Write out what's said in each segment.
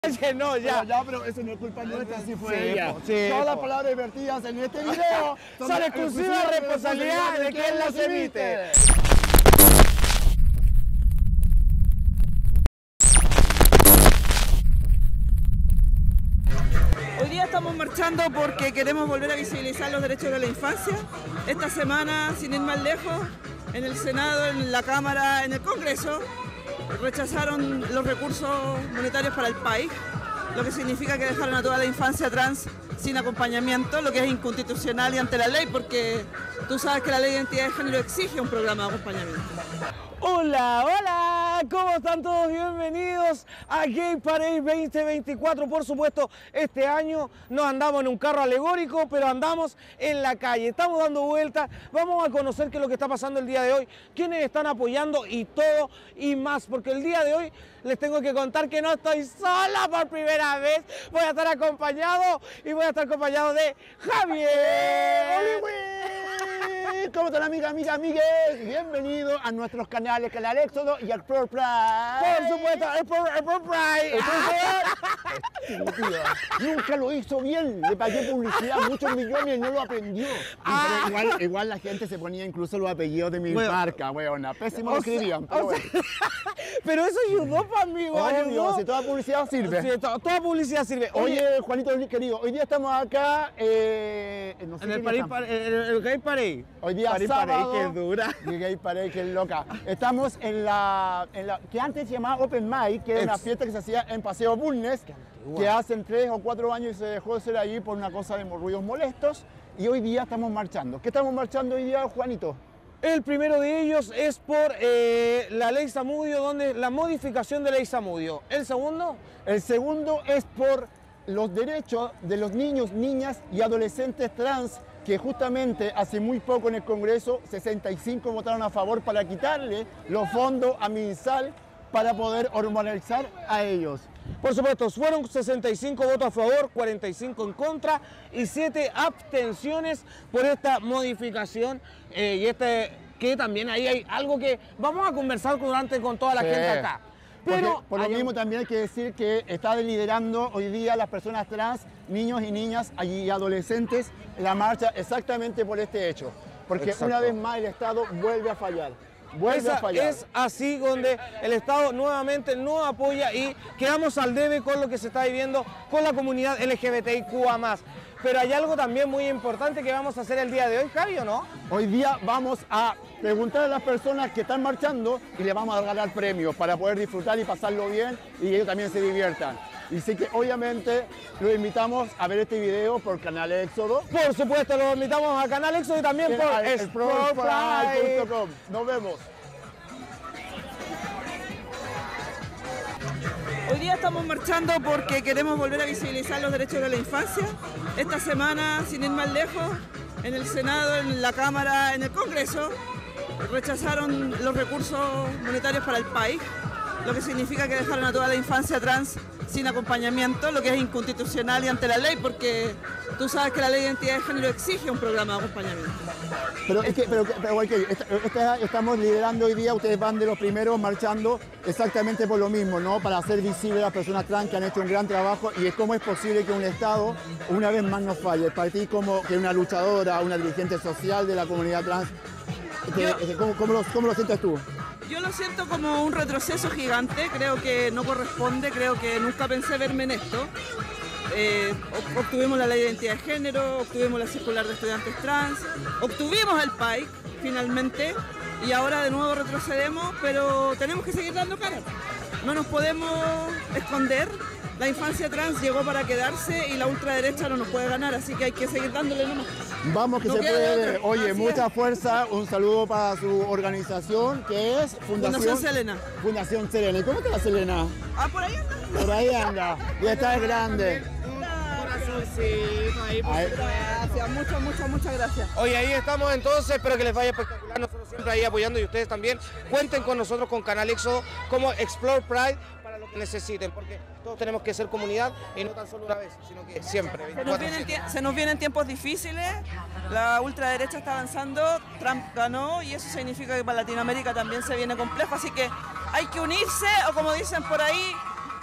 Que no, ya. Pero eso no es culpa nuestra, así fue. Sí, todas las palabras vertidas en este video son exclusiva responsabilidad de quien las emite. Hoy día estamos marchando porque queremos volver a visibilizar los derechos de la infancia. Esta semana, sin ir más lejos, en el Senado, en la Cámara, en el Congreso, rechazaron los recursos monetarios para el país, lo que significa que dejaron a toda la infancia trans sin acompañamiento, lo que es inconstitucional y ante la ley, porque tú sabes que la ley de identidad de género exige un programa de acompañamiento. Hola, hola, ¿cómo están todos? Bienvenidos a Gay Parade 2024. Por supuesto, este año no andamos en un carro alegórico, pero andamos en la calle. Estamos dando vueltas, vamos a conocer qué es lo que está pasando el día de hoy, quiénes están apoyando y todo y más, porque el día de hoy les tengo que contar que no estoy sola por primera vez. Voy a estar acompañado y voy a estar acompañado de Javier. ¿Cómo están, amigues? Bienvenidos a nuestros canales, Canal Éxodo y Explore Pride. Por supuesto, Explore Pride. Nunca lo hizo bien, le pagué publicidad muchos millones y no lo aprendió. Pero igual la gente se ponía incluso los apellidos de mi marca, weona. Pésimo lo escribían, pero bueno. Pero eso ayudó para mí, Dios, si toda publicidad sirve. Sí, toda publicidad sirve. Oye, Juanito querido, hoy día estamos acá no sé en el Gay Parade. Hoy día Parade, sábado, que dura. Gay Parade, que loca. Estamos en la que antes se llamaba Open Mic, que era una fiesta que se hacía en Paseo Bulnes, que hace 3 o 4 años se dejó de hacer allí por una cosa de ruidos molestos, y hoy día estamos marchando. ¿Qué estamos marchando hoy día, Juanito? El primero de ellos es por la ley Zamudio, donde la modificación de ley Zamudio. ¿El segundo? El segundo es por los derechos de los niños, niñas y adolescentes trans, que justamente hace muy poco en el Congreso 65 votaron a favor para quitarle los fondos a MinSal para poder hormonalizar a ellos. Por supuesto, fueron 65 votos a favor, 45 en contra y 7 abstenciones por esta modificación. Que también ahí hay algo que vamos a conversar con toda la gente acá. Pero por lo mismo también hay que decir que está liderando hoy día las personas trans, niños y niñas y adolescentes la marcha exactamente por este hecho. Porque una vez más el Estado vuelve a fallar. Es así donde el Estado nuevamente no apoya y quedamos al debe con lo que se está viviendo con la comunidad LGBTIQA+. Pero hay algo también muy importante que vamos a hacer el día de hoy, Javi, ¿o no? Hoy día vamos a preguntar a las personas que están marchando y les vamos a regalar premios para poder disfrutar y pasarlo bien y ellos también se diviertan. Y sí que obviamente los invitamos a ver este video por Canal Éxodo. Por supuesto, los invitamos a Canal Éxodo y también por explorepride.com. Nos vemos. Hoy día estamos marchando porque queremos volver a visibilizar los derechos de la infancia. Esta semana, sin ir más lejos, en el Senado, en la Cámara, en el Congreso, rechazaron los recursos monetarios para el país, lo que significa que dejaron a toda la infancia trans sin acompañamiento, lo que es inconstitucional y ante la ley, porque tú sabes que la ley de identidad de género exige un programa de acompañamiento. Estamos liderando hoy día, ustedes van de los primeros marchando exactamente por lo mismo, ¿no? Para hacer visible a las personas trans que han hecho un gran trabajo y es cómo es posible que un Estado una vez más nos falle. Para ti como que una luchadora, una dirigente social de la comunidad trans, ¿cómo lo sientes tú? Yo lo siento como un retroceso gigante, creo que no corresponde, creo que nunca pensé verme en esto. Obtuvimos la ley de identidad de género, obtuvimos la circular de estudiantes trans, obtuvimos el PAIC finalmente y ahora de nuevo retrocedemos, pero tenemos que seguir dando cara. No nos podemos esconder, la infancia trans llegó para quedarse y la ultraderecha no nos puede ganar, así que hay que seguir dándole nomás. Vamos que no se puede. Oye, mucha fuerza, un saludo para su organización que es Fundación Selena. Fundación Selena. ¿Y cómo está Selena? Por ahí anda. Por ahí anda. Y esta es grande. Corazoncito ahí, gracias, muchas gracias. Oye, ahí estamos entonces, espero que les vaya espectacular, nosotros siempre ahí apoyando y ustedes también. Cuenten con nosotros con Canal Éxodo como Explore Pride para lo que necesiten, porque todos tenemos que ser comunidad y no tan solo una vez, sino que siempre. Se nos vienen tiempos difíciles, la ultraderecha está avanzando, Trump ganó y eso significa que para Latinoamérica también se viene complejo, así que hay que unirse o como dicen por ahí,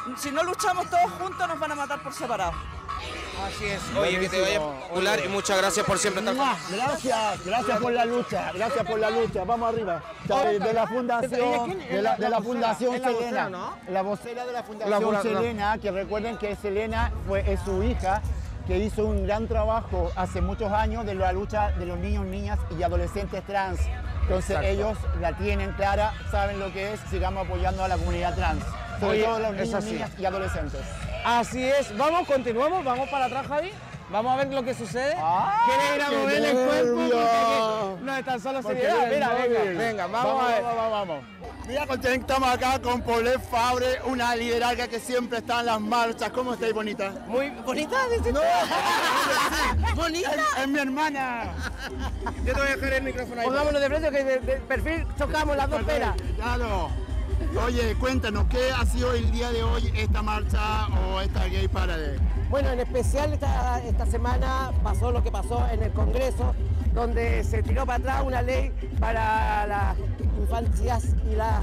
si no luchamos todos juntos nos van a matar por separado. Así es. Oye, que te vaya popular y muchas gracias por siempre estar con nosotros. Gracias por la lucha, gracias por la lucha. Vamos arriba. De la fundación, de la Fundación Selena, la vocera de la Fundación Selena, que recuerden que Selena es su hija, que hizo un gran trabajo hace muchos años de la lucha de los niños, niñas y adolescentes trans. Entonces ellos la tienen clara, saben lo que es, sigamos apoyando a la comunidad trans, sobre todo los niños, niñas y adolescentes. Así es, vamos, continuamos, vamos para atrás, Javi. Vamos a ver lo que sucede. ¿Quieres ir a mover el cuerpo? No es tan solo seriedad. Mira, venga, vamos a ver. Vamos. Mira, estamos acá con Paulette Fabre, una liderada que siempre está en las marchas. ¿Cómo estáis, bonita? Muy bonita, ¿no? ¿Bonita? Es mi hermana. Yo te voy a dejar el micrófono ahí. Pongámonos de frente que de perfil chocamos las dos peras. Claro. Oye, cuéntanos, ¿qué ha sido el día de hoy esta marcha o esta Gay Parade? Bueno, en especial esta semana pasó lo que pasó en el Congreso, donde se tiró para atrás una ley para las infancias y las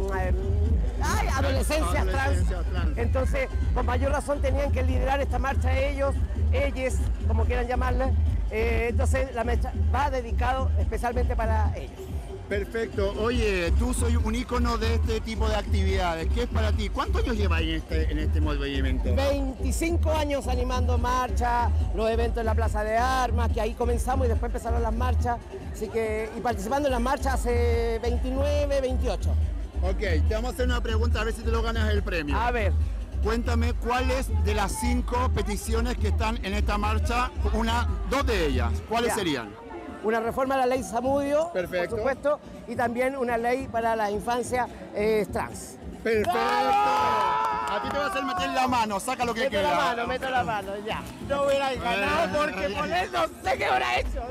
adolescencias trans. Entonces, con mayor razón tenían que liderar esta marcha ellos, ellas, como quieran llamarles. Entonces, la marcha va dedicado especialmente para ellos. Perfecto. Oye, tú soy un ícono de este tipo de actividades. ¿Qué es para ti? ¿Cuántos años llevas en este movimiento? 25 años animando marchas, los eventos en la Plaza de Armas, que ahí comenzamos y después empezaron las marchas. Así que, y participando en las marchas hace 29, 28. Ok, te vamos a hacer una pregunta a ver si te lo ganas el premio. A ver. Cuéntame cuáles de las 5 peticiones que están en esta marcha, dos de ellas, ¿cuáles serían? Una reforma a la ley Zamudio, perfecto, por supuesto, y también una ley para la infancia trans. Perfecto. A ti te va a hacer meter la mano, saca lo que queda. Meto la mano, ya. No hubiera ganado porque por eso sé qué hubiera hecho.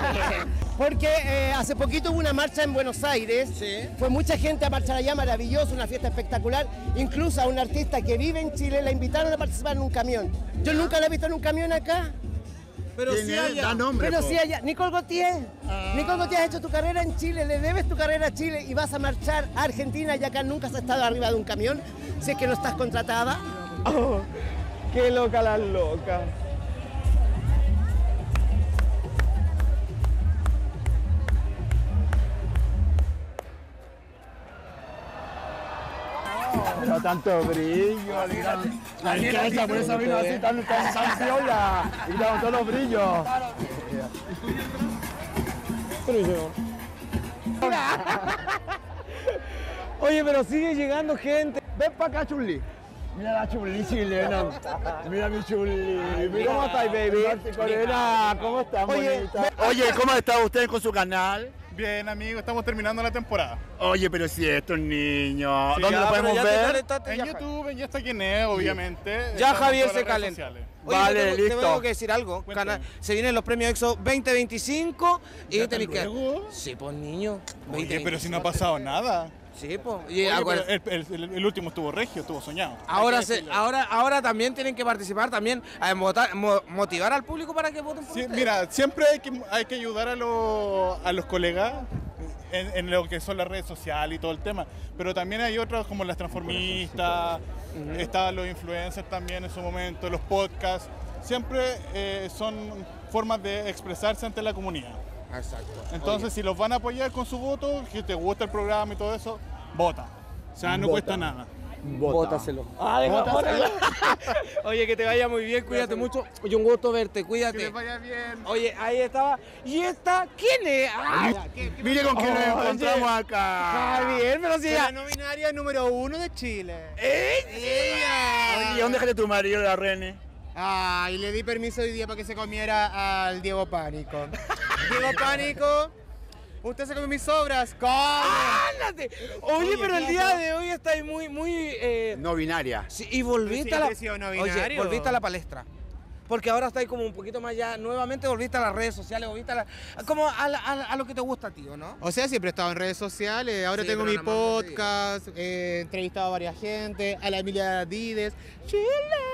Porque hace poquito hubo una marcha en Buenos Aires, fue mucha gente a marchar allá, maravilloso, una fiesta espectacular. Incluso a un artista que vive en Chile la invitaron a participar en un camión. Yo nunca la he visto en un camión acá. Pero sí allá. Pero sí allá. Nicole Gauthier. Nicole Gauthier, has hecho tu carrera en Chile, le debes tu carrera a Chile y vas a marchar a Argentina y acá nunca has estado arriba de un camión, si es que no estás contratada. Oh, qué loca la loca. Pero tanto brillo, la riqueza, por eso vino así tan piola, y con todos los brillos. Oye, pero sigue llegando gente. Ven para acá, Chuli. Mira la Chuli chilena. Mira mi Chuli. ¿Cómo estás, baby? ¿Cómo estás, bonita? Oye, ¿cómo está usted con su canal? Bien, amigo, estamos terminando la temporada. Oye, pero si estos niños, Sí, ¿dónde lo podemos ver? En YouTube, en Ya Está Quien Es, obviamente. Ya Estamos en Javier todas se las redes calentó. sociales. Oye, Vale, te listo. tengo que decir algo. Se vienen los premios EXO 2025 y tenéis que... luego? Sí, pues niño. Oye, pero si no ha pasado nada. Sí, pues. Y Oye, pero el último estuvo regio, estuvo soñado. ahora también tienen que participar, también a motivar al público para que voten por Sí, ustedes. mira, siempre hay que ayudar a los colegas en lo que son las redes sociales y todo el tema, pero también hay otros como las transformistas, están los influencers también en su momento, los podcasts, siempre son formas de expresarse ante la comunidad. Exacto. Entonces, si los van a apoyar con su voto, que te gusta el programa y todo eso, vota. O sea, no cuesta nada. Bótaselo. Bótaselo. Oye, que te vaya muy bien, cuídate mucho. Oye, un gusto verte, cuídate. Que les vaya bien. Oye, ahí estaba. ¿Y esta quién es? Mire con quién nos encontramos acá. Javier, pero si La no binaria número 1 de Chile. Oye, ¿y dónde dejaste tu marido, la René? Ah, y le di permiso hoy día para que se comiera al Diego Pánico. Diego Pánico, usted se comió mis sobras. ¡Come! ¡Ándate! Oye, pero el día de hoy estáis muy... No binaria. Sí, y volviste a la... Siempre he sido no Oye, binario. volviste a la palestra. Porque ahora estáis como un poquito más ya, nuevamente volviste a las redes sociales, volviste como a lo que te gusta a ti, ¿o no? O sea, siempre he estado en redes sociales, ahora Sí, tengo pero mi nada más podcast, he entrevistado a varias gente, a la Emilia Dides. ¡Chile!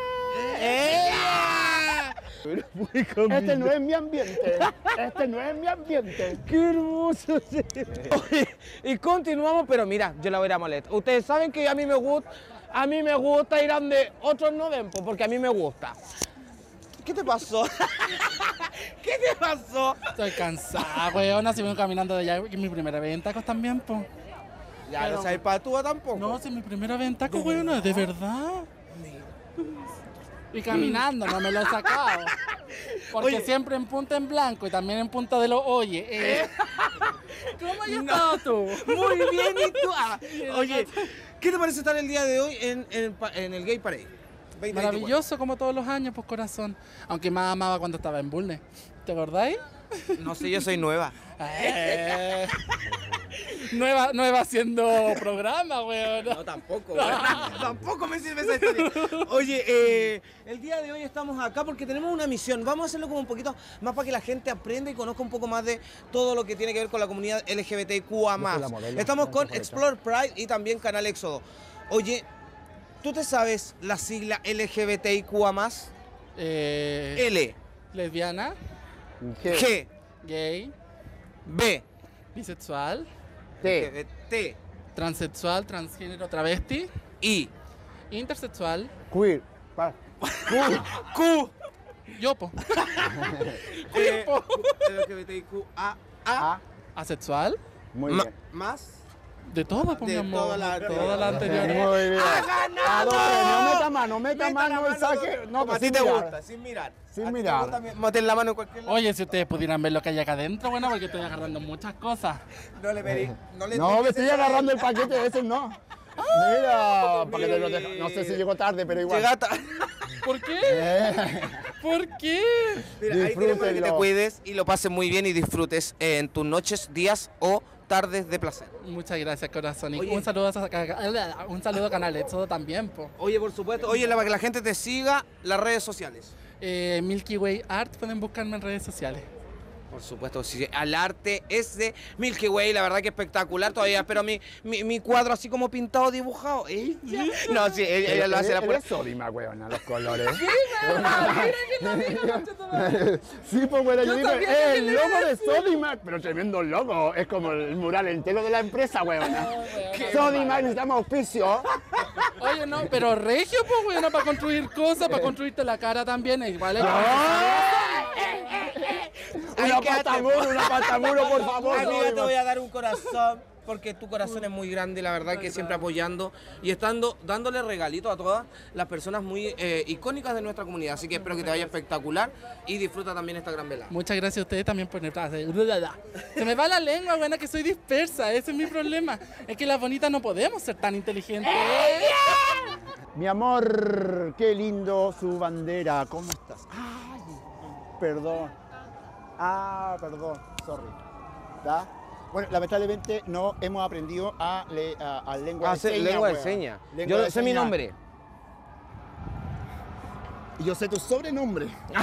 Este no es mi ambiente. Este no es mi ambiente. ¡Qué hermoso! Oye, y continuamos, pero mira, yo la voy a ir a molestar. Ustedes saben que a mí me gusta... A mí me gusta ir a donde otros no ven, pues, porque a mí me gusta. ¿Qué te pasó? ¿Qué te pasó? Estoy cansada, weona, si vengo caminando de allá, que es mi primera vez en tacos también, pues. Ya no sabes patúa tampoco. No, si es mi primera vez en tacos, weona, de verdad. Y caminando, no me lo he sacado. Porque Oye. siempre en punta en blanco y también en punta de los oye. ¿Cómo has estado tú? Muy bien, ¿y tú? Oye, ¿qué te parece estar el día de hoy en el Gay Parade? 2024? Maravilloso como todos los años, pues corazón. Aunque más amaba cuando estaba en Bulnes. ¿Te acordáis? No sé, yo soy nueva. Nueva haciendo programa, weón. No, tampoco. Tampoco me sirve esa historia. Oye, el día de hoy estamos acá porque tenemos una misión. Vamos a hacerlo como un poquito más para que la gente aprenda y conozca un poco más de todo lo que tiene que ver con la comunidad LGBTQA+. Estamos con Explore Pride y también Canal Éxodo. Oye, ¿tú te sabes la sigla LGBTQA+? L, Lesbiana, G, gay, B, bisexual, T, transexual, transgénero, travesti, I, intersexual, Queer. Q, yopo, LGBTQA, asexual, Muy bien. más. de todo, pongamos. toda la anterior. Muy bien. No meta mano, no mano, saque. No, como a pues ti sin te mirar. gusta, sin mirar. Sin ¿A ti te mirar. gusta meter la mano en cualquier lado? Oye, si ustedes pudieran ver lo que hay acá adentro, bueno, porque estoy agarrando muchas cosas. No le pedí. No, le No, me toques estoy esa agarrando el vaina. paquete ese, no. Mira, paquete no sé si llegó tarde, pero igual. Llegata. ¿Por qué? ¿Por qué? Mira, ahí queremos que te Disfrútenlo. cuides y lo pases muy bien y disfrutes en tus noches, días o tardes de placer. Muchas gracias, corazón. Y Oye. un saludo a Canal Éxodo también, po. Oye, por supuesto. Oye, para que la gente te siga, las redes sociales. Milky Way Art, pueden buscarme en redes sociales. Por supuesto, sí, al arte es de Milky Way, la verdad que espectacular. Todavía espero mi cuadro así como pintado, dibujado. No, sí, ella lo hace la pura. Es Sodima, weón, los colores. Sí, pues bueno, yo digo, el logo de Sodima, pero tremendo logo. Es como el mural entero de la empresa, weón. Sodima, necesitamos auspicio. Oye, no, pero regio, pues, bueno, para construir cosas, para construirte la cara también. Igual es Una patamuro, por favor. Amiga, te Sodima. voy a dar un corazón, porque tu corazón es muy grande, la verdad que siempre apoyando y dándole regalitos a todas las personas muy icónicas de nuestra comunidad. Así que espero que te vaya espectacular y disfruta también esta gran velada. Muchas gracias a ustedes también por... Se me va la lengua, buena, que soy dispersa. Ese es mi problema. Es que las bonitas no podemos ser tan inteligentes. Mi amor, qué lindo su bandera. ¿Cómo estás? Ay, perdón. Perdón, sorry. ¿Está? Bueno, lamentablemente no hemos aprendido a lengua de señas. Lengua de weón. señas. Lengua Yo de sé mi señas. nombre. Y yo sé tu sobrenombre.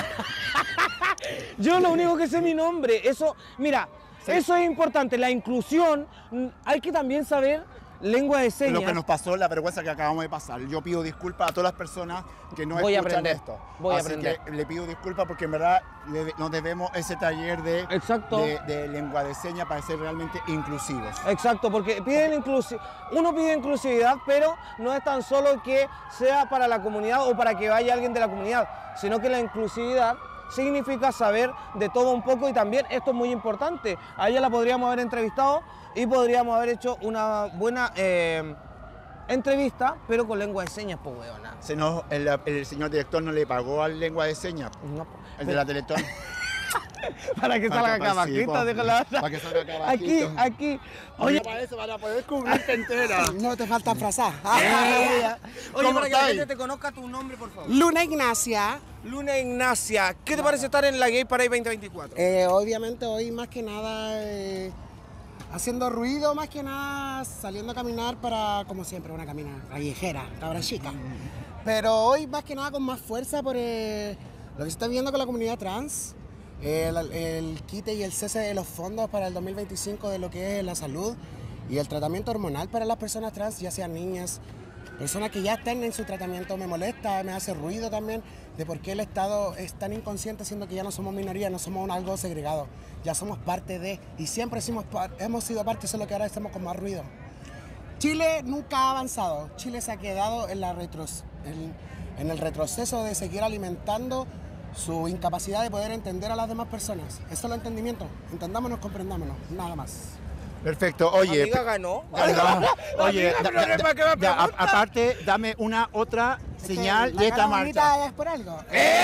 Yo lo único que sé es mi nombre. Eso, mira, eso es importante. La inclusión, hay que también saber lengua de señas. Lo que nos pasó, la vergüenza que acabamos de pasar. Yo pido disculpas a todas las personas que no Voy a escuchan aprender, esto. voy a Así aprender. que le pido disculpas porque en verdad nos debemos ese taller Exacto. de lengua de señas para ser realmente inclusivos. Exacto, porque uno pide inclusividad, pero no es tan solo que sea para la comunidad o para que vaya alguien de la comunidad, sino que la inclusividad significa saber de todo un poco y también esto es muy importante. A ella la podríamos haber entrevistado y podríamos haber hecho una buena entrevista, pero con lengua de señas, pues weona. El señor director no le pagó al lengua de señas, No, el de la Teletón. para que salga acá bajita, déjala. Para que salga acá Aquí, bajito. aquí. Oye, Oye, para eso, para poder cubrirte entera. No te falta frazar. oye, ¿Cómo para que la estáis? gente te conozca tu nombre, por favor. Luna Ignacia. Luna Ignacia, ¿qué te parece estar en la Gay Parade 2024? Obviamente hoy más que nada haciendo ruido, más que nada saliendo a caminar para, como siempre, una caminata callejera, cabra chica. Pero hoy más que nada con más fuerza por lo que se está viendo con la comunidad trans, el quite y el cese de los fondos para el 2025 de lo que es la salud y el tratamiento hormonal para las personas trans, ya sean niñas, personas que ya estén en su tratamiento. Me molesta, me hace ruido también de por qué el Estado es tan inconsciente, siendo que ya no somos minoría, no somos algo segregado, ya somos parte de, y siempre hemos sido parte, solo que ahora estamos con más ruido. Chile nunca ha avanzado. Chile se ha quedado en el retroceso de seguir alimentando su incapacidad de poder entender a las demás personas. Eso es el entendimiento. Entendámonos, comprendámonos, nada más. Perfecto, oye. Amiga, ganó. Oye, Amiga, aparte, dame una otra señal de esta marcha. Es por algo.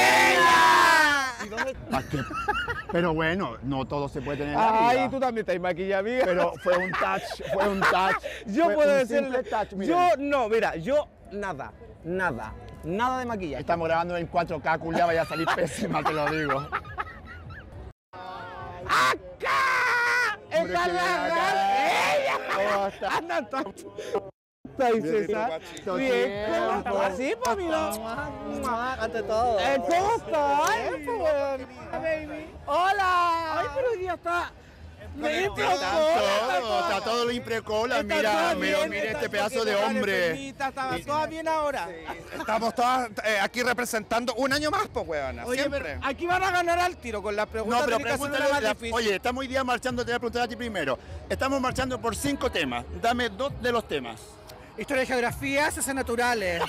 Pero bueno, no todo se puede tener en la vida. Ay, tú también estás maquillada, amiga. Pero fue un touch. Yo Fue puedo un decirle, simple touch, miren. yo no, mira, yo nada de maquillaje. Estamos grabando en 4K, culia, vaya a salir pésima, te lo digo. ¡Acá! ¡Está Hombre, la qué gran! ¡Ella! ¿Cómo está? ¡Anda, está ahí, César! Bien, ¿cómo estás? Así, pues, mira. Ante todo. ¿Cómo estás? Baby. ¡Hola! ¡Ay, pero hoy día está... Está todo lo imprecola, mira, mira este pedazo de hombre. Estaba toda bien ahora. Estamos todas aquí representando un año más, pues, weona. Oye, Siempre. pero aquí van a ganar al tiro con las preguntas. No, pero tiene que ser una pregúntale, más difícil. oye, estamos hoy día marchando, te voy a preguntar a ti primero. Estamos marchando por 5 temas, dame 2 de los temas. Historia y geografía, ciencias naturales.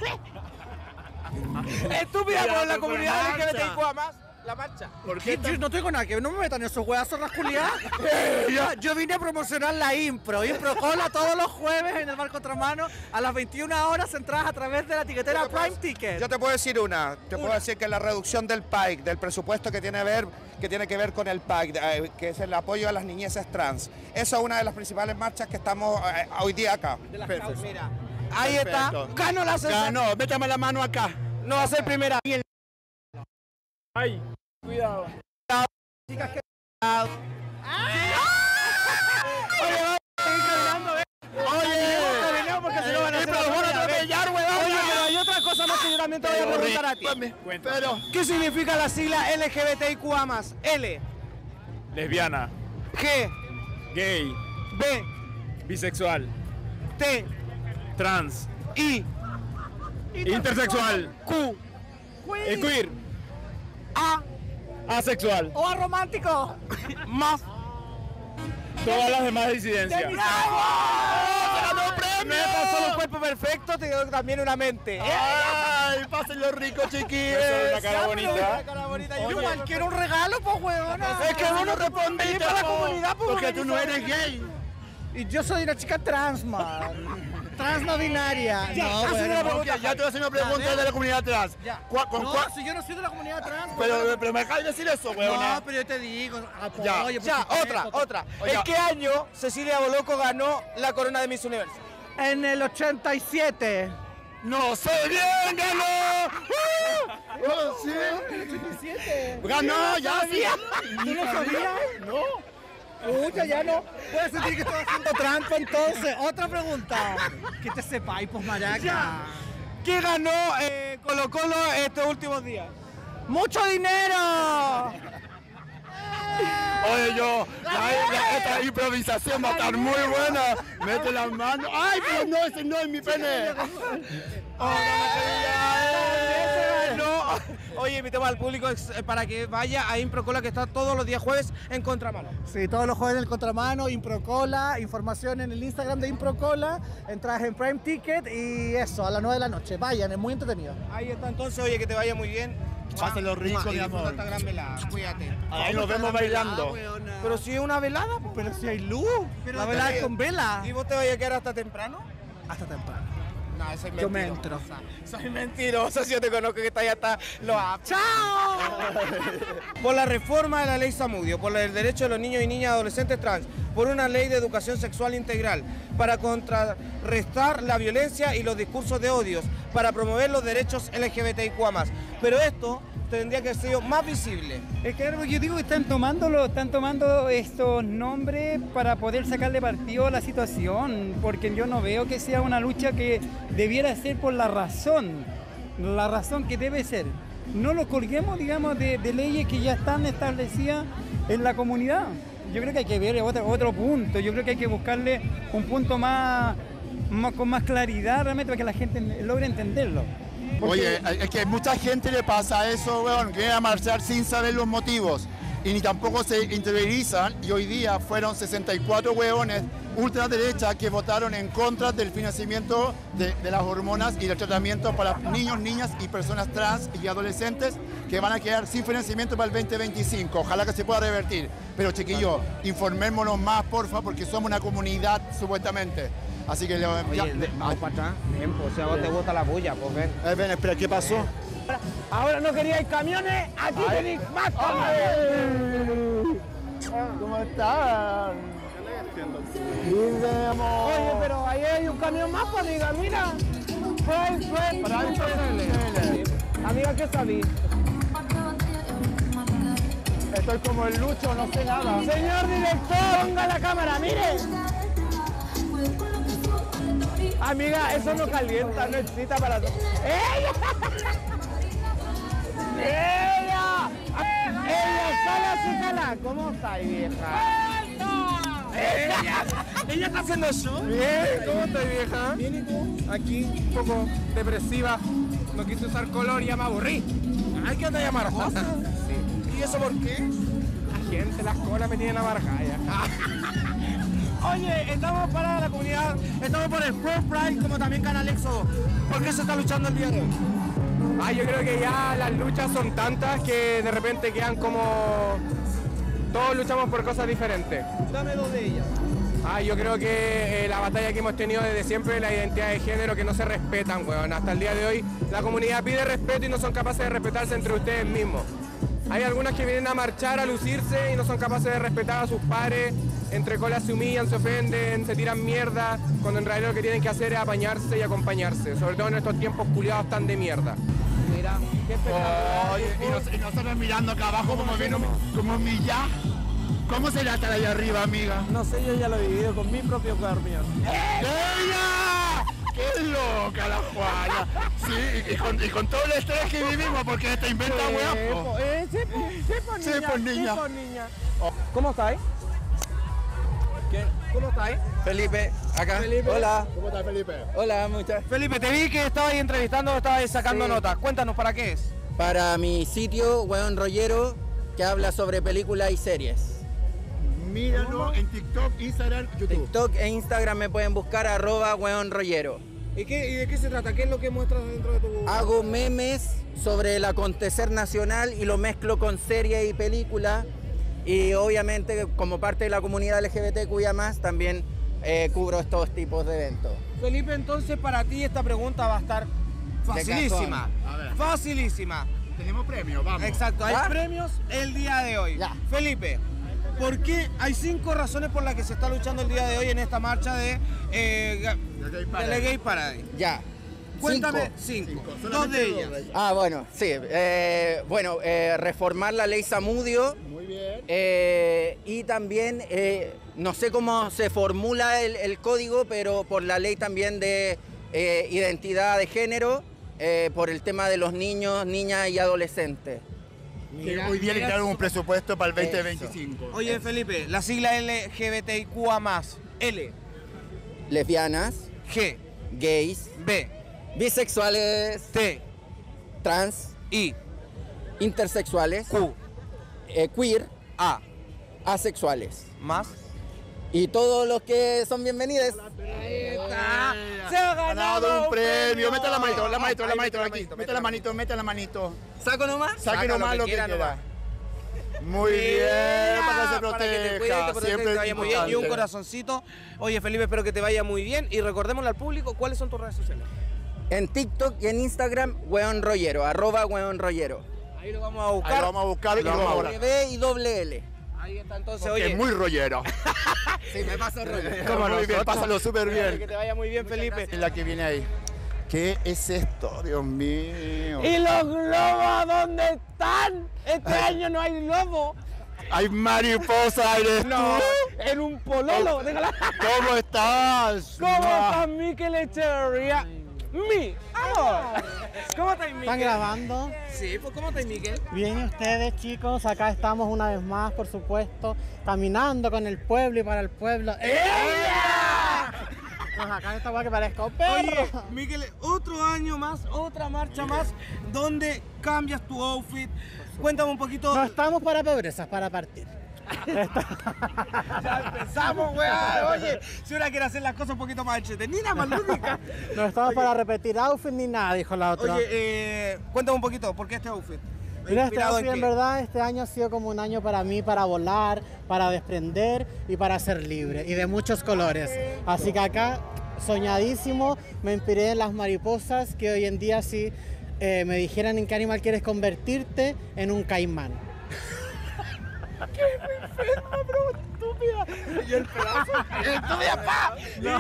Estúpida por la por comunidad la marcha. LGBTIQ+, la marcha. ¿Por qué Yo no tengo nada que ver, no me metan en esos huevazos rasculiados. Yo vine a promocionar la Impro Cola todos los jueves en el Bar Contramano a las 21 horas entradas a través de la tiquetera Prime Ticket. Yo te puedo decir puedo decir que la reducción del PAIC, del presupuesto que tiene que ver con el PAIC, que es el apoyo a las niñeces trans. Esa es una de las principales marchas que estamos hoy día acá. Perfecto. Mira, ahí Perfecto. está. Ganó la César. Ganó, métame la mano acá. No va a ser primera. Ay, cuidado. Hay otra cosa más que yo también te voy a preguntar a ti. Pero, ¿Qué significa la sigla LGBTIQ+? L, Lesbiana, G, gay, B, bisexual, T, trans, I, intersexual, Q, queer, A, asexual, ¡O romántico! más. todas las demás disidencias. Me pasó un cuerpo perfecto, te dio también una mente. ¡ay! Pásenlo rico, chiquillos. Eso es una cara bonita. Yo Igual quiero un regalo, pues, huevona. Es que vos no respondiste para la po, comunidad, po, porque tú no organiza. eres gay. Y yo soy una chica trans, man. Trans no binaria. No, bueno. Ok, ya te voy a hacer una pregunta de la comunidad trans. Ya. ¿Con No, cuál? si yo no soy de la comunidad trans. Pero me dejas de decir eso, weona. No, pero yo te digo, apoyo. Ya, por Ya, supuesto. otra. Oiga. ¿En qué año Cecilia Boloco ganó la corona de Miss Universo? En el 87. ¡No sé bien, ganó! ¡Oh, sí! ¡Ganó, ya sí! ¿Tú no sabías? No. Pucha, ya no. Puedes sentir que estoy haciendo trampa entonces. Otra pregunta. Que te sepáis, pues, maraca. ¿Qué ganó Colo Colo estos últimos días? ¡Mucho dinero! Oye, esta improvisación va a estar muy buena. Mete las manos. ¡Ay, pero no, ese no es mi pene! No. Oye, invitemos al público para que vaya a Improcola, que está todos los días jueves en Contramano. Sí, todos los jueves en el Contramano, Improcola, información en el Instagram de Improcola, entradas en Prime Ticket y eso, a las 9 de la noche. Vayan, es muy entretenido. Ahí está entonces, oye, que te vaya muy bien. Pásenlo rico, Y mi disfruta amor. esta gran velada, cuídate. Ahí nos vemos bailando. Pero si es una velada, po. Pero si hay luz, la velada es con vela. ¿Y vos te vayas a quedar hasta temprano? Hasta temprano. No, soy Yo me entro. Soy mentirosa, si yo te conozco que está allá hasta los ¡chao! Por la reforma de la ley Zamudio, por el derecho de los niños y niñas adolescentes trans, por una ley de educación sexual integral, para contrarrestar la violencia y los discursos de odios, para promover los derechos LGBTIQ+. Pero esto tendría que ser más visible. Es que claro, yo digo que están tomando estos nombres para poder sacarle partido a la situación, porque yo no veo que sea una lucha que debiera ser por la razón que debe ser. No lo colguemos, digamos, de leyes que ya están establecidas en la comunidad. Yo creo que hay que ver otro punto, yo creo que hay que buscarle un punto con más claridad realmente para que la gente logre entenderlo. Oye, es que mucha gente le pasa eso, weón, que viene a marchar sin saber los motivos y ni tampoco se interiorizan, y hoy día fueron 64 hueones ultraderecha que votaron en contra del financiamiento de las hormonas y del tratamiento para niños, niñas y personas trans y adolescentes que van a quedar sin financiamiento para el 2025. Ojalá que se pueda revertir. Pero chiquillos, informémonos más, porfa, porque somos una comunidad supuestamente. Así que... Vamos para atrás. Ven, pues, si a vos te gusta la bulla, pues ven. Ven, espera, ¿qué pasó? Ahora no queríais camiones, aquí tenéis más camiones. ¿Cómo están? Oye, pero ahí hay un camión más, pues, amiga, mira. Amiga, ¿qué sabís? Estoy como el Lucho, no sé nada. Señor director, ponga la cámara, mire. Amiga, eso no calienta, no excita para... ¡Ella! ¡Ella! ¡Sala! ¿Cómo estáis, vieja? ¿Ella está haciendo show? Bien, ¿cómo estás, vieja? Bien, ¿y tú? Aquí, un poco depresiva. No quise usar color y ya me aburrí. ¿Hay que te llamar rosa? Sí. ¿Y eso por qué? La gente, las colas me tienen amargada ya. Oye, estamos para la comunidad, estamos por el Pro Pride, como también Canal Éxodo. ¿Por qué se está luchando el día de hoy? Yo creo que ya las luchas son tantas que de repente quedan como... Todos luchamos por cosas diferentes. Dame dos de ellas. Yo creo que la batalla que hemos tenido desde siempre, la identidad de género, que no se respetan, weón. Hasta el día de hoy la comunidad pide respeto y no son capaces de respetarse entre ustedes mismos. Hay algunas que vienen a marchar, a lucirse y no son capaces de respetar a sus pares. Entre colas se humillan, se ofenden, se tiran mierda, cuando en realidad lo que tienen que hacer es apañarse y acompañarse, sobre todo en estos tiempos culiados tan de mierda. Mira, qué espectacular. Oye, y nosotros mirando acá abajo como millas. ¿Cómo será estar ahí arriba, amiga? No sé, yo ya lo he vivido con mi propio camión. ¡Ella! ¡Qué loca la Juana! Sí, y con todo el estrés que vivimos, porque esta inventa hueá. Sí, por niña. ¿Cómo estáis? ¿Cómo estáis? Felipe, acá. Felipe. Hola. ¿Cómo estás, Felipe? Hola, muchas. Felipe, te vi que estabas entrevistando, estabas sacando notas. Cuéntanos, ¿para qué es? Para mi sitio, Weón Rollero, que habla sobre películas y series. Míranos en TikTok, Instagram, YouTube. TikTok e Instagram me pueden buscar @weonrollero. ¿Y de qué se trata? ¿Qué es lo que muestras dentro de tu...? Hago memes sobre el acontecer nacional y lo mezclo con series y películas. Y obviamente, como parte de la comunidad LGBTQIA+, también cubro estos tipos de eventos. Felipe, entonces para ti esta pregunta va a estar facilísima. A ver. Facilísima. Tenemos premios, vamos. Exacto, hay premios el día de hoy. Ya. Felipe, ¿por qué hay 5 razones por las que se está luchando el día de hoy en esta marcha de la Gay Parade? Ya. Cuéntame 5. 2 de ellas. Bueno, sí. Reformar la ley Zamudio. Muy bien. Y también, no sé cómo se formula el código, pero por la ley también de identidad de género, por el tema de los niños, niñas y adolescentes. Que hoy día le dieron un presupuesto para el 2025. Oye, Felipe, la sigla LGBTIQA+, L, Lesbianas, G, gays, B, bisexuales, T, trans, I, intersexuales, Q, queer, A, asexuales. más. Y todos los que son bienvenidos. Ahí está. Se ha ganado un premio. Mete la manito, aquí. Mete la manito. ¿Saco nomás? Saque nomás lo que quiera. Muy bien, para que se proteja. Siempre te vaya muy bien. Y un importante. corazoncito. Oye, Felipe, espero que te vaya muy bien. Y recordémosle al público, ¿cuáles son tus redes sociales? En TikTok y en Instagram, Weón Rollero, @weonrollero. Ahí lo vamos a buscar. Ahí lo vamos a buscar y lo vamos a buscar. W y doble L. Ahí está, entonces, Porque oye. es muy rollero. Sí, me paso rollo. Como muy bien, pásalo súper bien. Que te vaya muy bien, Felipe. Es la que viene ahí. ¿Qué es esto? Dios mío. ¿Y los globos dónde están? Este año no hay globo. Hay mariposa, eres tú. En un pololo. Déjala. ¿Cómo estás? ¿Cómo estás, Mikel Echeverría? Mi amor. ¿Cómo estás, Mikel? ¿Están grabando? Sí, pues ¿cómo estás, Mikel? Bien, ¿y ustedes, chicos? Acá estamos una vez más, por supuesto, caminando con el pueblo y para el pueblo. Pues acá en esta hueá que parezco perro. Oye, Mikel, otro año más, otra marcha más, donde cambias tu outfit. Cuéntame un poquito. No estamos para pobrezas, para partir. Ya empezamos, weá. Oye, si una quiere hacer las cosas un poquito más entretenidas, más lúdicas. No estamos para repetir outfit ni nada, dijo la otra. Oye, cuéntame un poquito, ¿por qué este outfit? Mira, este ¿Inspirado outfit en en qué? verdad este año ha sido como un año para mí, para volar, para desprender y para ser libre, y de muchos colores. Así que acá, soñadísimo, me inspiré en las mariposas, que hoy en día si me dijeran en qué animal quieres convertirte, en un caimán. ¡Qué enferma, bro! ¡Estúpida! Y el pedazo. ¡Estúpida, pa!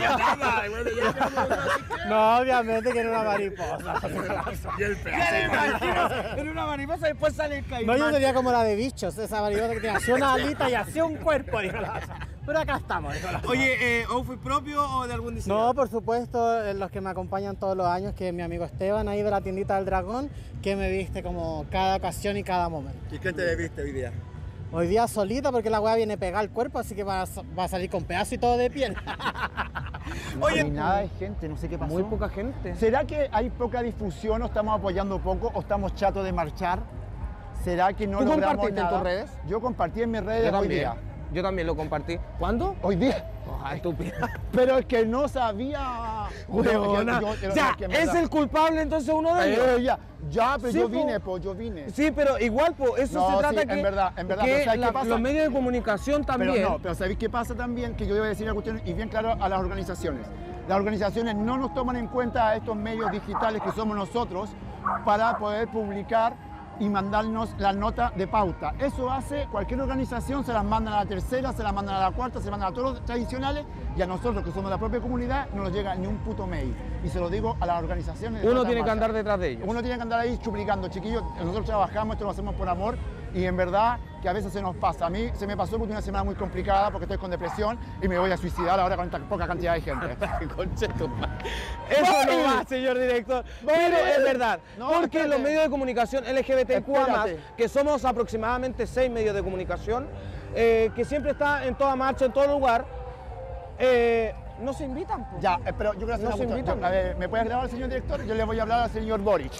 No, obviamente que era una mariposa. Y el pedazo. Era una mariposa y después sale el caimán. No, yo sería como la de bichos, esa mariposa que tiene así una alita y así un cuerpo, dijo la otra. Pero acá estamos, dijo la otra. Oye, ¿outfit propio o de algún diseñador? No, por supuesto, los que me acompañan todos los años, que es mi amigo Esteban, ahí de la tiendita del Dragón, que me viste como cada ocasión y cada momento. ¿Y qué te viste hoy día? Hoy día solita porque la weá viene pegada al cuerpo, así que va a salir con pedazos y todo de piel. Oye, no hay nada de gente, no sé qué pasó. Muy poca gente. ¿Será que hay poca difusión o estamos apoyando poco o estamos chatos de marchar? ¿Será que no ¿Tú logramos compartiste nada? en tus redes? Yo compartí en mis redes hoy día. Yo también lo compartí. ¿Cuándo? Hoy día. Ay, estúpida. Pero es que no sabía. Huevona. Ya, ¿es el culpable entonces uno de ellos? Pero Sí, yo vine, yo vine. Sí, pero igual, eso No, se trata sí, que, en verdad, que pero ¿sabes qué pasa? los medios de comunicación también. Pero ¿sabéis qué pasa también? Que yo debo decir una cuestión y bien claro a las organizaciones. Las organizaciones no nos toman en cuenta a estos medios digitales que somos nosotros para poder publicar y mandarnos la nota de pauta. Eso hace cualquier organización, se las mandan a la tercera, se las mandan a la cuarta, se las mandan a todos los tradicionales y a nosotros que somos la propia comunidad no nos llega ni un puto mail. Y se lo digo a las organizaciones. Uno tiene que andar detrás de ellos. Uno tiene que andar ahí chuplicando, chiquillos. Nosotros trabajamos, esto lo hacemos por amor y en verdad que a veces se nos pasa. A mí se me pasó porque una semana muy complicada porque estoy con depresión y me voy a suicidar ahora con esta poca cantidad de gente. Eso no va, señor director. Pero es verdad, No, porque espérate. los medios de comunicación LGBTQA+, Espérate. que somos aproximadamente 6 medios de comunicación, que siempre está en toda marcha, en todo lugar, no se invitan. Po. Ya, pero yo quiero hacer No una se cuestión. invitan. A ver, ¿me puedes grabar, señor director? Yo le voy a hablar al señor Boric.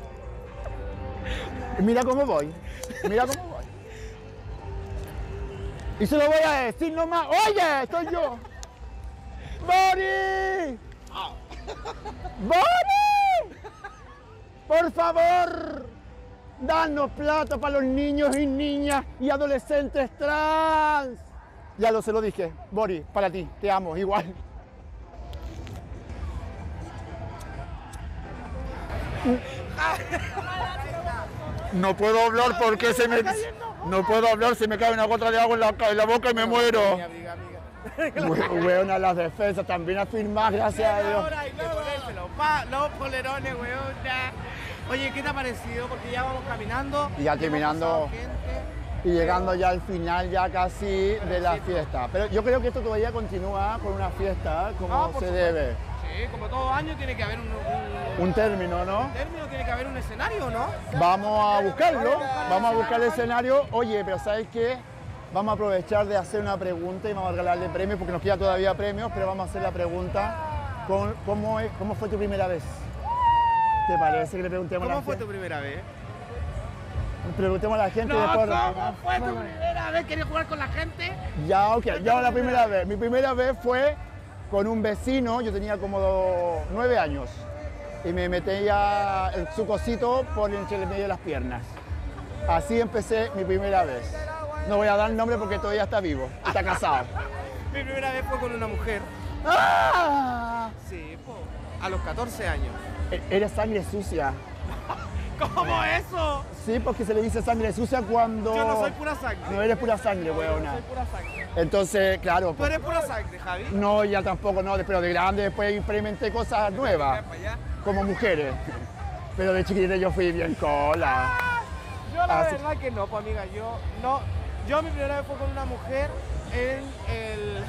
Mira cómo voy. Mira cómo voy. Y se lo voy a decir nomás. ¡Oye! ¡Estoy yo! ¡Boric! ¡Boric! Por favor, danos plata para los niños y niñas y adolescentes trans. Ya se lo dije. Boric, para ti. Te amo, igual. No puedo hablar porque se me... No puedo hablar, se me cae una gota de agua en la boca y me muero. Weón, a las defensas también a firmar, gracias a Dios. Los polerones, weón, ya. Oye, ¿qué te ha parecido? Porque ya vamos caminando. Y ya terminando y llegando ya al final ya casi de la fiesta. Pero yo creo que esto todavía continúa con una fiesta como se debe. Sí, como todo año tiene que haber Un término, ¿no? término, tiene que haber un escenario, ¿no? Vamos a buscarlo, vamos a buscar el escenario. Oye, pero ¿sabes qué? Vamos a aprovechar de hacer una pregunta y vamos a regalarle premios porque nos queda todavía premios, pero vamos a hacer la pregunta ¿cómo fue tu primera vez? ¿Te parece que le preguntemos a la ¿Cómo fue gente? tu primera vez? Preguntemos a la gente No, después. ¿cómo fue tu primera vez? ¿Querías jugar con la gente? Ya, ok, ya la primera vez. Mi primera vez fue con un vecino, yo tenía como 9 años. Y me metía su cosito por entre el medio de las piernas. Así empecé mi primera vez. No voy a dar nombre porque todavía está vivo, está casado. Mi primera vez fue con una mujer. ¡Ah! Sí, po, a los 14 años. Eres sangre sucia. ¿Cómo eso? Sí, porque se le dice sangre sucia cuando... Yo no soy pura sangre. No eres pura sangre, weona. Soy pura sangre. Entonces, claro. ¿Tú eres pura sangre, Javi? No, ya tampoco, no, pero de grande después experimenté cosas nuevas, como mujeres. Pero de chiquitita yo fui bien cola. Yo la Así- verdad que no, pues amiga, yo mi primera vez fue con una mujer en el...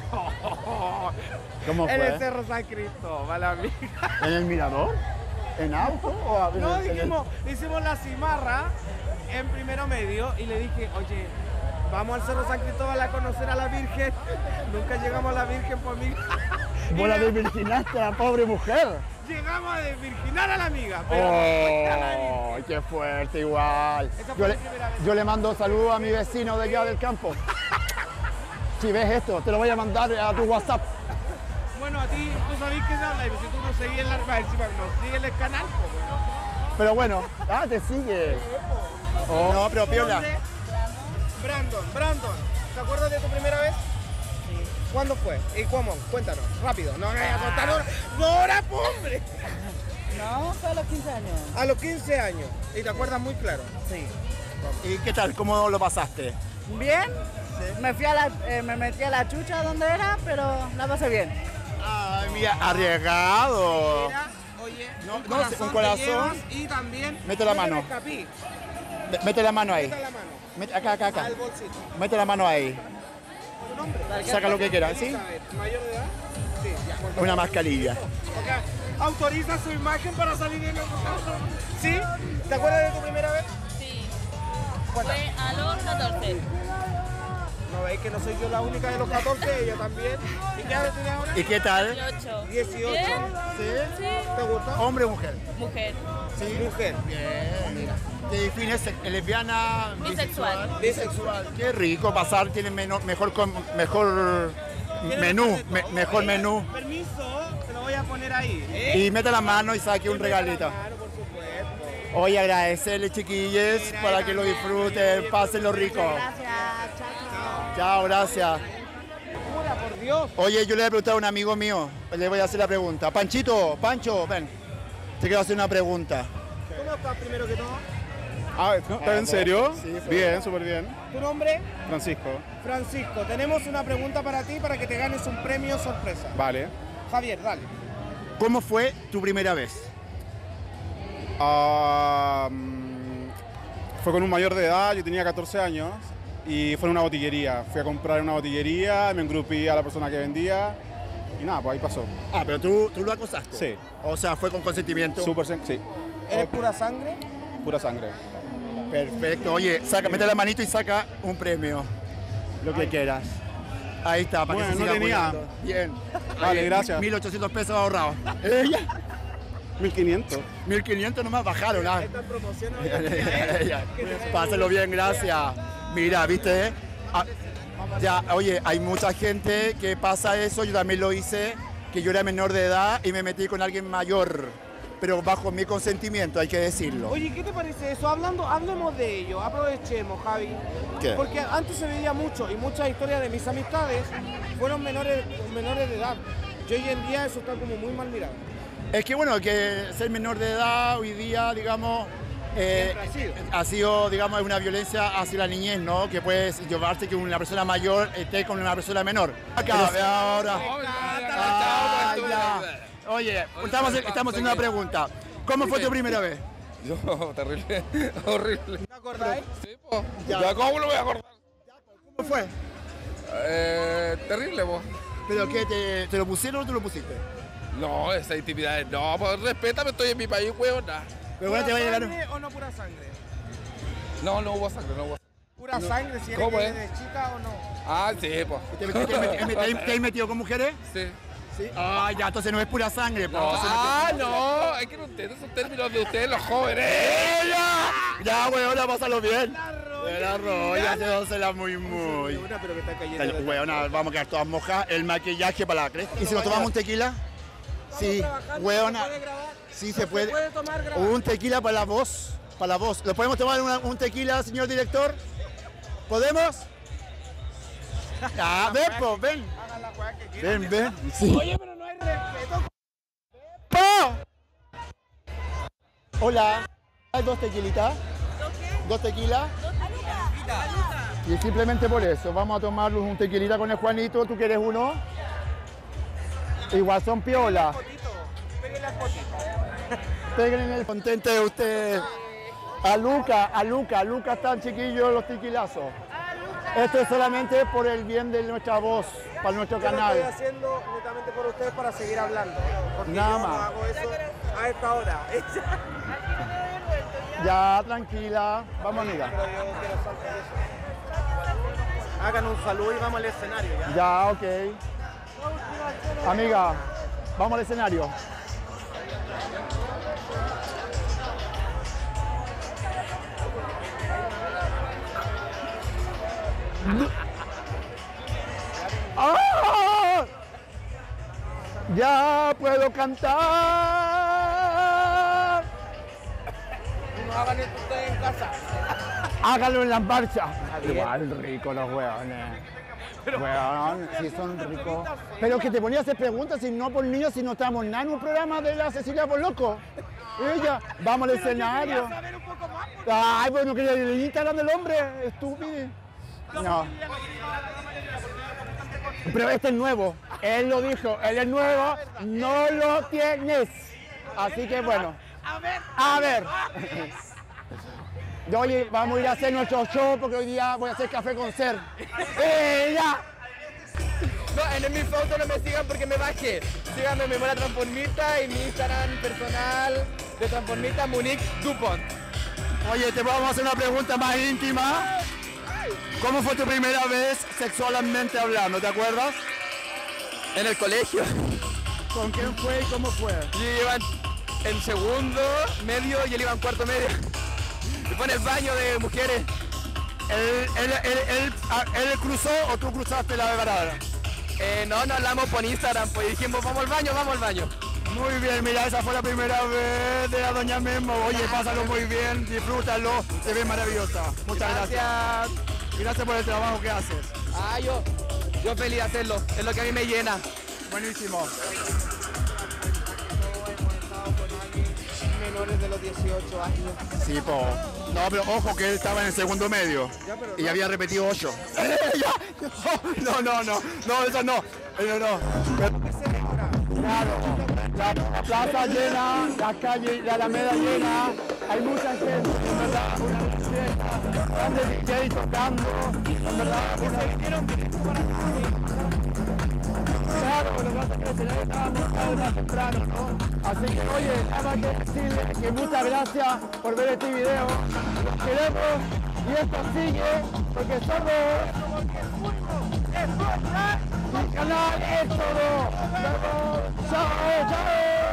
¿Cómo En el fue? Cerro San Cristóbal, amiga. ¿En el mirador? ¿En auto? O en No, el- hicimos la cimarra en primero medio y le dije, oye, vamos al Cerro San Cristóbal a conocer a la Virgen. Nunca llegamos a la Virgen, pues amiga. Vos la desvirginaste a la pobre mujer. Llegamos a desvirginar a la amiga, pero no fue a la Virgen. ¡Oh, qué fuerte igual! Esa fue Yo mi le, primera vez. yo le mando saludos a mi vecino de allá del campo. si ves esto, te lo voy a mandar a tu WhatsApp. Bueno, a ti, tú sabés que se habla, y si tú no seguís en la encima, no sigues el canal, Pero bueno, te sigue. Oh, no, pero piola. Brandon, ¿te acuerdas de tu primera vez? Sí. ¿Cuándo fue? ¿Y cómo? Cuéntanos, rápido. No me vayas a contar ahora, hombre. No, fue a los 15 años. A los 15 años. ¿Y te acuerdas muy claro? Sí. ¿Y qué tal? ¿Cómo lo pasaste? Bien. Sí. Me metí a la chucha donde era, pero la pasé bien. Ay, mira, arriesgado. Mira, oye, un corazón. Y también mete la mano. Mete la mano ahí. Mete la mano. Acá. Al bolsito. Mete la mano ahí. ¿Tu nombre? Saca lo que quieras, ¿sí? ¿Mayor de edad? Sí, ya. Una mascarilla. Okay. ¿Autoriza su imagen para salir en el... ¿Sí? ¿Te acuerdas de tu primera vez? Sí. Fue a los 14. No veis que no soy yo la única de los 14, ella también. ¿Y qué edad tienes ahora? ¿Y qué tal? 18. 18. ¿Bien? ¿Sí? Sí. ¿Te gusta? ¿Hombre o mujer? Mujer. Sí, mujer. Bien. ¿Te defines lesbiana? Bisexual. Bisexual. Qué rico pasar, tienen mejor menú. Mejor menú. Permiso, te lo voy a poner ahí. Y mete la mano y saque un regalito. Oye, agradecerle, chiquilles, para que lo disfruten, pásenlo rico. Gracias, Chao, gracias. Hola, por Dios. Oye, yo le voy a preguntar a un amigo mío, le voy a hacer la pregunta. Panchito, Pancho, ven, te quiero hacer una pregunta. ¿Cómo estás primero que todo? ¿Estás en serio? Sí, bien, súper bien. ¿Tu nombre? Francisco. Francisco, tenemos una pregunta para ti para que te ganes un premio sorpresa. Vale. Javier, dale. ¿Cómo fue tu primera vez? Fue con un mayor de edad, yo tenía 14 años y fue en una botillería. Fui a comprar en una botillería, me engrupí a la persona que vendía y nada, pues ahí pasó. Ah, pero tú lo acosaste. Sí. O sea, fue con consentimiento. Sí. ¿Eres pura sangre? Pura sangre. Perfecto. Oye, mete la manito y saca un premio. Lo que quieras. Ahí está, para que se siga apoyando. Bien. Vale, gracias. 1.800 pesos ahorrados. 1.500. 1.500 nomás bajaron. Esta promoción Pásalo bien, gracias. Mira, ¿viste? Ya, oye, hay mucha gente que pasa eso. Yo también lo hice, que yo era menor de edad y me metí con alguien mayor. Pero bajo mi consentimiento, hay que decirlo. Oye, ¿qué te parece eso? Hablemos de ello, aprovechemos, Javi. ¿Qué? Porque antes se veía mucho y muchas historias de mis amistades fueron menores de edad. Y hoy en día eso está como muy mal mirado. Es que bueno, que ser menor de edad hoy día, digamos, ha sido, digamos, una violencia hacia la niñez, ¿no? Que puedes llevarte que una persona mayor esté con una persona menor. Acá, ahora. Oye, estamos haciendo una pregunta. ¿Cómo fue tu primera vez? Yo, terrible, horrible. ¿Te acordáis? Sí, po. Ya, ¿cómo lo voy a acordar? ¿Cómo fue? Terrible, po. ¿Pero qué, te lo pusieron o tú lo pusiste? No, esa intimidad, no, pues respétame, estoy en mi país, huevona. Pero bueno, te va a llegar. ¿Sangre o no pura sangre? No hubo sangre, no hubo. ¿Pura sangre si eres ¿Cómo es? de chica o no? Ah, sí, pues. ¿Te has metido con mujeres? Sí. Sí. Ah, ya, entonces no es pura sangre. No, no, es que no entiendo esos términos de ustedes, los jóvenes. Ya, weona, pásalo bien. De la roya, se la muy. Pero que está cayendo. Weona, vamos a quedar todas mojadas. El maquillaje para la cresta. ¿Y si nos tomamos un tequila? Sí, weona. Sí, se puede. Un tequila para la voz. Para la voz. ¿Lo podemos tomar un tequila, señor director? ¿Podemos? Ah, ven, pues, ven. Ven. Sí. Oye, pero no hay respeto. Hola. ¿Hay dos tequilitas? ¿Dos tequilas? Y simplemente por eso, vamos a tomarnos un tequilita con el Juanito. ¿Tú quieres uno? Igual son piola. Peguen en el contente de usted. A Luca están chiquillos los tequilazos. Esto es solamente por el bien de nuestra voz, para nuestro canal. Lo estoy haciendo netamente por ustedes para seguir hablando. Porque Nada yo más. no hago eso a esta hora. Ya, tranquila. Vamos, amiga. Pero yo quiero saltar eso. Hagan un saludo y vamos al escenario. Ya, ok. Amiga, vamos al escenario. Ya puedo cantar. No hagan esto ustedes en casa. Háganlo en la marcha. Igual rico los hueones. Weón, sí son ricos. Pero que te ponía a hacer preguntas, si no por niños, si no estamos nada en un programa de la Cecilia por Loco. Ella, vamos al escenario. Ay, pues no quería ir al Instagram del hombre, estúpido. No. Pero este es nuevo, él lo dijo, él es nuevo, no lo tienes. Así que bueno, a ver. Oye, vamos a ir a hacer nuestro show porque hoy día voy a hacer café con Ser. ¡Ya! No, en mi foto no me sigan porque me bajé. Síganme, me mola Transformista y mi Instagram personal de Transformista, Monique Dupont. Oye, te vamos a hacer una pregunta más íntima. ¿Cómo fue tu primera vez sexualmente hablando? ¿Te acuerdas? En el colegio. ¿Con quién fue y cómo fue? Yo iba en segundo medio y él iba en cuarto medio. Y fue en el baño de mujeres. ¿Él cruzó o tú cruzaste la parada? No, nos hablamos por Instagram, pues dijimos vamos al baño, vamos al baño. Muy bien, mira, esa fue la primera vez de la doña Memo. Oye, pásalo muy bien, disfrútalo, te ves maravillosa. Muchas gracias. Gracias por el trabajo que haces. Ah, yo feliz de hacerlo, es lo que a mí me llena. Buenísimo. Menores de los 18 años. Sí, po. No, pero ojo que él estaba en el segundo medio y había repetido 8. No, eso no. Claro, la plaza llena, la calle, la Alameda llena, hay mucha gente, en verdad, una fiesta, grandes DJ tocando, en verdad, claro, lo que pasa es que el escenario estaba montado más temprano, ¿no? Así que, oye, nada más que decirle que muchas gracias por ver este video, los queremos y esto sigue, porque somos... El canal es todo. Chao, chao.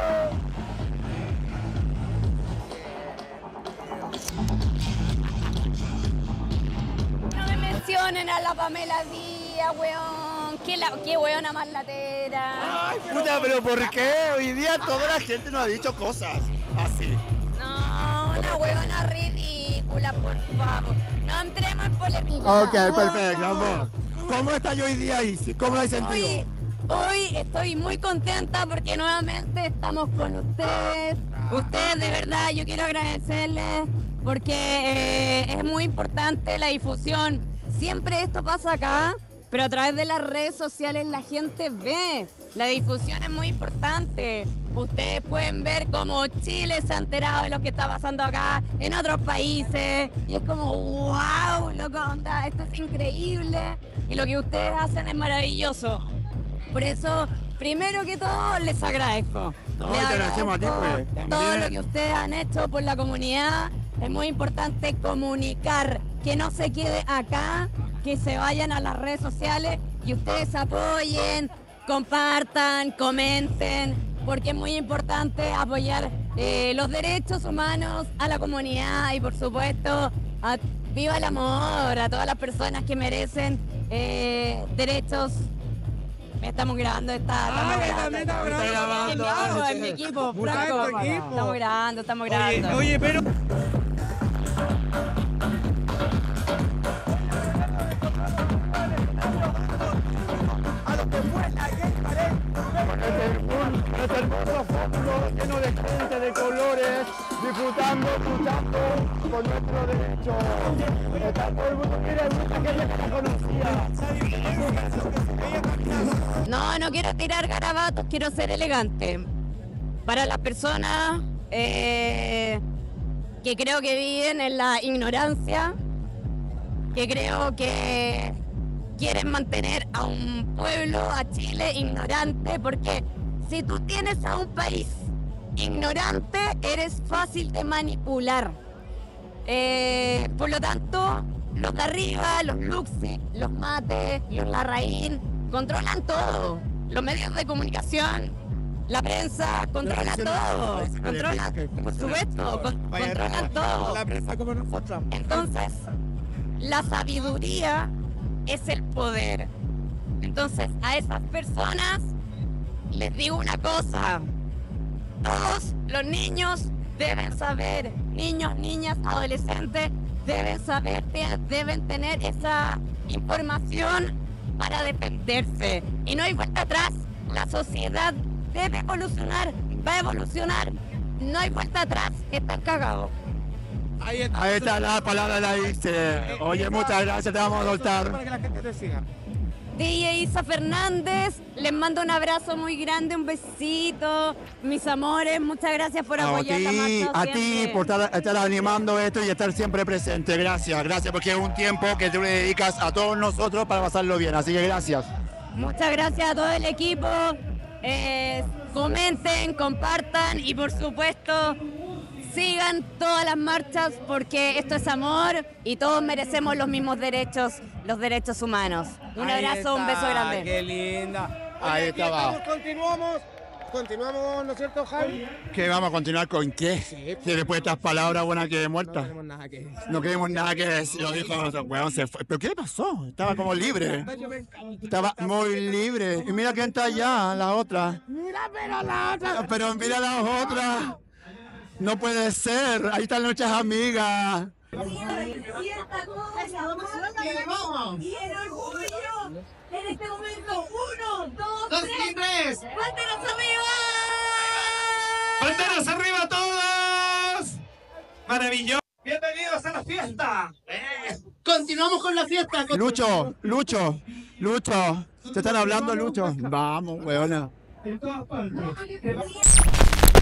No me mencionen a la Pamela Díaz, weón. Qué weona más latera. Ay, puta, pero ¿por qué? Hoy día toda la gente nos ha dicho cosas así. No, una weona ridícula, por favor. No entremos en polémica. Ok, perfecto, amor. ¿Cómo está hoy día, Isi? ¿Cómo lo has sentido? Hoy estoy muy contenta porque nuevamente estamos con ustedes. Ustedes, de verdad, yo quiero agradecerles porque es muy importante la difusión. Siempre esto pasa acá, pero a través de las redes sociales la gente ve. La difusión es muy importante. Ustedes pueden ver cómo Chile se ha enterado de lo que está pasando acá en otros países. Y es como, wow, loco, onda, esto es increíble. Y lo que ustedes hacen es maravilloso. Por eso, primero que todo, les agradezco. Les agradezco todo lo que ustedes han hecho por la comunidad. Es muy importante comunicar, que no se quede acá, que se vayan a las redes sociales y ustedes apoyen, compartan, comenten, porque es muy importante apoyar los derechos humanos a la comunidad y, por supuesto, viva el amor, a todas las personas que merecen derechos. Estamos grabando estamos grabando. En mi equipo, Franco. Estamos grabando. Oye, pero... Este hermoso fondo lleno de gente, de colores, disfrutando, luchando por nuestro derecho. Está todo el mundo, mira, hay mucha gente que la conocía. No quiero tirar garabatos, quiero ser elegante. Para las personas que creo que viven en la ignorancia, que creo que quieren mantener a un pueblo, a Chile, ignorante, porque si tú tienes a un país ignorante, eres fácil de manipular. Por lo tanto, los de arriba, los Luxi, los Mate, los Larraín, controlan todo. Los medios de comunicación, la prensa, controlan todo. Controlan, por supuesto, controlan todo. La prensa como nosotros. Entonces, la sabiduría es el poder. Entonces, a esas personas les digo una cosa. Todos los niños deben saber, niños, niñas, adolescentes, deben saber, deben tener esa información para defenderse. Y no hay vuelta atrás. La sociedad debe evolucionar, va a evolucionar. No hay vuelta atrás, está cagado. Ahí está la palabra, la dice. Oye, muchas gracias, te vamos a soltar. Para que la gente te siga. DJ Isa Fernández, les mando un abrazo muy grande, un besito, mis amores, muchas gracias por apoyar la marcha. A ti por estar animando esto y estar siempre presente, gracias, porque es un tiempo que tú le dedicas a todos nosotros para pasarlo bien, así que gracias. Muchas gracias a todo el equipo, comenten, compartan y por supuesto sigan todas las marchas porque esto es amor y todos merecemos los mismos derechos, los derechos humanos. Un abrazo, un beso grande. Qué linda. Ahí estaba. Continuamos, ¿no es cierto, Javi? ¿Qué vamos a continuar con qué? Sí. Si después de estas palabras buenas que muertas. No tenemos nada que decir. No queremos nada que decir. Lo dijo nuestro weón, se fue. ¿Pero qué le pasó? Estaba como libre. Estaba muy libre. Y mira quién está allá, la otra. Mira, pero la otra. Pero mira las otras. No puede ser. Ahí están nuestras amigas. Y el orgullo en este momento, 1, 2, 3. ¡Banderas arriba! ¡Banderas arriba todos! ¡Maravilloso! ¡Bienvenidos a la fiesta! Continuamos con la fiesta. Lucho. ¿Te están hablando, Lucho? Vamos, weona. En todas partes.